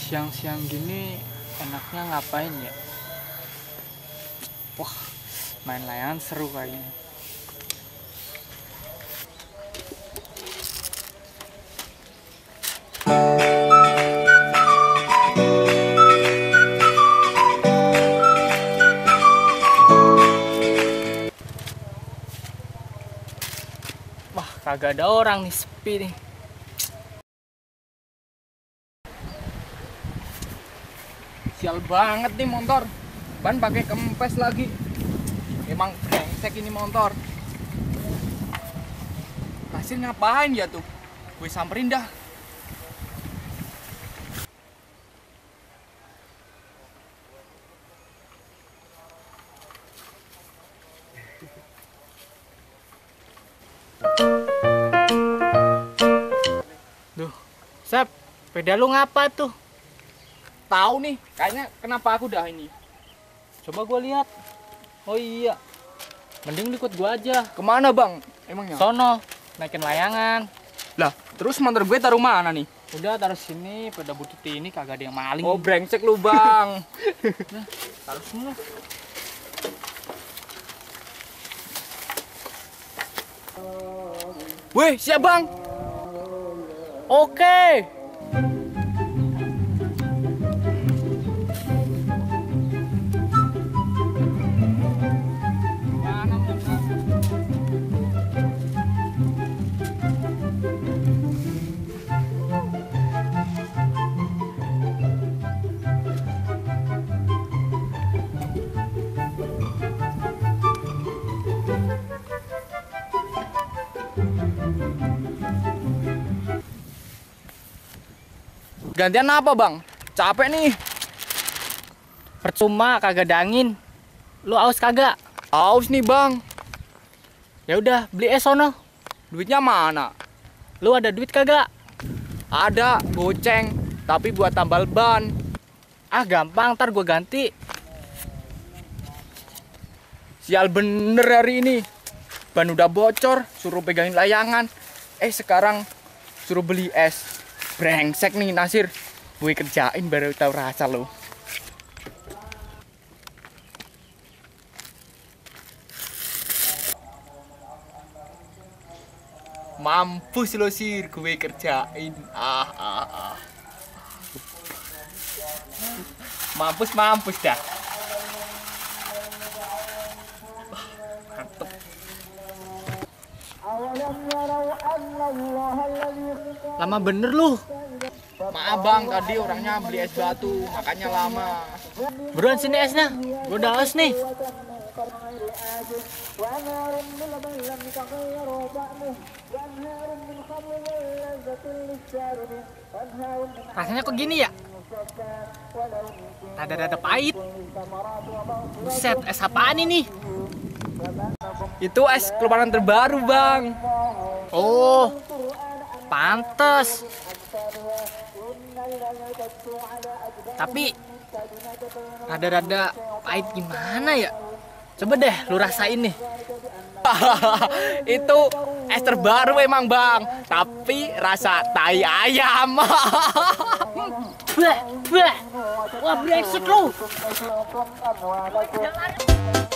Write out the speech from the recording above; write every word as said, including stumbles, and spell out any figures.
Siang-siang gini enaknya ngapain ya? Wah, main layangan seru kayaknya. Wah, kagak ada orang nih, sepi nih. Sial banget nih motor. Ban pakai kempes lagi. Emang brengsek ini motor. Kasir ngapain ya tuh? Gue samperin dah. Duh, Sep, sepeda lu ngapa tuh? Tahu nih, kayaknya kenapa aku dah ini. Coba gua lihat. Oh iya. Mending ikut gua aja. Kemana bang? Emangnya? Sono, naikin layangan. Lah, terus motor gue taruh mana nih? Udah taruh sini, pada butut ini kagak ada yang maling. Oh brengsek lu bang. Nah, taruh semua. Wih, siap bang. Oke. Gantian apa bang? Capek nih. Percuma kagak ada angin. Lu aus kagak? Aus nih bang. Ya udah beli es sono. Duitnya mana? Lu ada duit kagak? Ada, goceng. Tapi buat tambal ban. Ah gampang, ntar gua ganti. Sial bener hari ini. Ban udah bocor, suruh pegangin layangan. Eh sekarang suruh beli es. Brengsek nih Nasir, gue kerjain baru tahu rasa lo. Mampus lo Sir, gue kerjain. Ah ah ah. Mampus mampus dah. Mantep. Lama bener lu. Maaf bang, tadi orangnya beli es batu, makanya lama. Buruan sini esnya, gue udah haus nih. Rasanya kok gini ya? Rada-rada pahit. Buset, es apaan ini? Itu es keluaran terbaru bang. Oh, pantes. Tapi rada-rada pahit gimana ya? Coba deh lu rasain nih. Itu es terbaru emang bang, tapi rasa tai ayam. Wah, wah, wah brengsek lu.